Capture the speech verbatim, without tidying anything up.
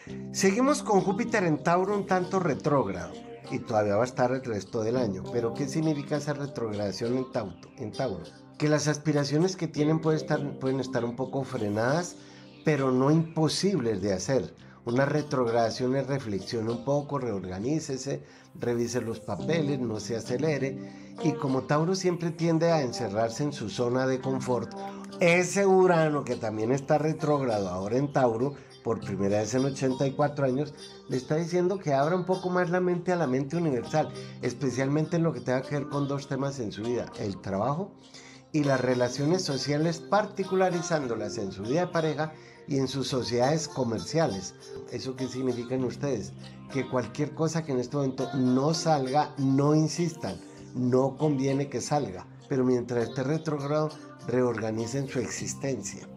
Seguimos con Júpiter en Tauro un tanto retrógrado y todavía va a estar el resto del año. Pero ¿qué significa esa retrogradación en Tauro? En Tauro? Que las aspiraciones que tienen pueden estar, pueden estar un poco frenadas, pero no imposibles de hacer. Una retrogradación es reflexione un poco, reorganícese, revise los papeles, no se acelere. Y como Tauro siempre tiende a encerrarse en su zona de confort, ese Urano que también está retrógrado ahora en Tauro, por primera vez en ochenta y cuatro años, le está diciendo que abra un poco más la mente a la mente universal, especialmente en lo que tenga que ver con dos temas en su vida: el trabajo y las relaciones sociales, particularizándolas en su vida de pareja y en sus sociedades comerciales. ¿Eso qué significa en ustedes? Que cualquier cosa que en este momento no salga, no insistan, no conviene que salga, pero mientras esté retrógrado, reorganicen su existencia.